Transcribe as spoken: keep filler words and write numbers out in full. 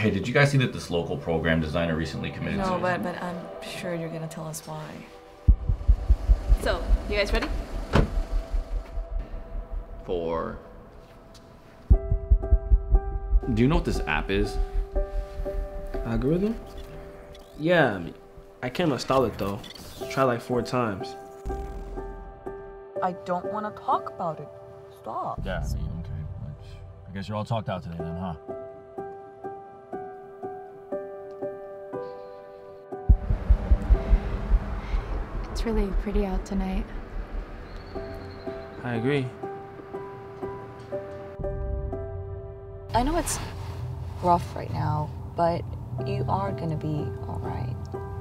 Hey, did you guys see that this local program designer recently committed No, suicide? but, but I'm sure you're gonna tell us why. So, you guys ready? For... Do you know what this app is? Algorithm? Yeah, I mean, I can't install it though. Try like four times. I don't want to talk about it. Stop. Yeah, I mean, okay. I guess you're all talked out today then, huh? It's really pretty out tonight. I agree. I know it's rough right now, but you are gonna be all right.